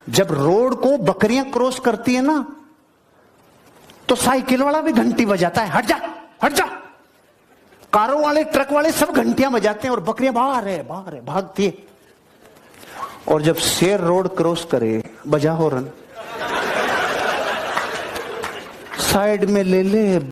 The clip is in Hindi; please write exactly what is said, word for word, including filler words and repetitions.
जब रोड को बकरियां क्रॉस करती है ना, तो साइकिल वाला भी घंटी बजाता है, हट जा हट जा। कारों वाले, ट्रक वाले सब घंटियां बजाते हैं और बकरियां बाहर है बाहर है भागती है। और जब शेर रोड क्रॉस करे, बजा हॉर्न, साइड में ले ले,